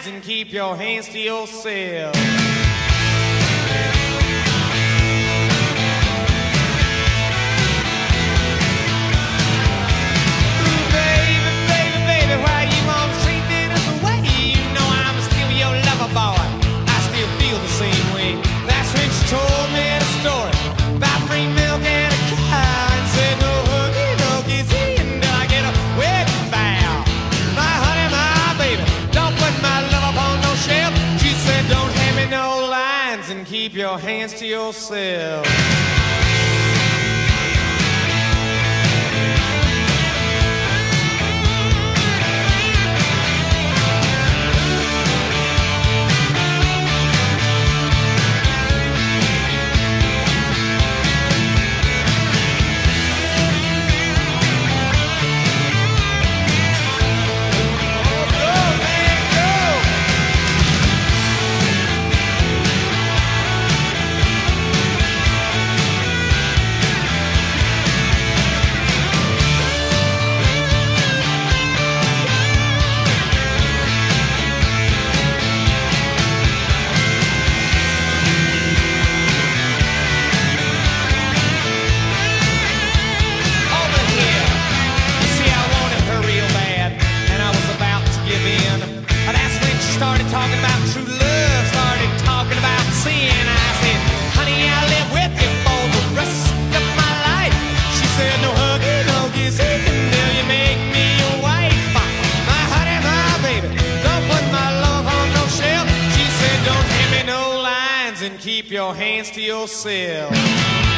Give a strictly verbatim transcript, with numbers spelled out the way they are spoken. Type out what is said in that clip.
and keep your hands to yourself. And keep your hands to yourself. Started talking about true love, started talking about sin. I said, honey, I'll live with you for the rest of my life. She said, no hugging, no kissing until you make me your wife. My honey, my baby, don't put my love on no shelf. She said, don't hand me no lines and keep your hands to yourself.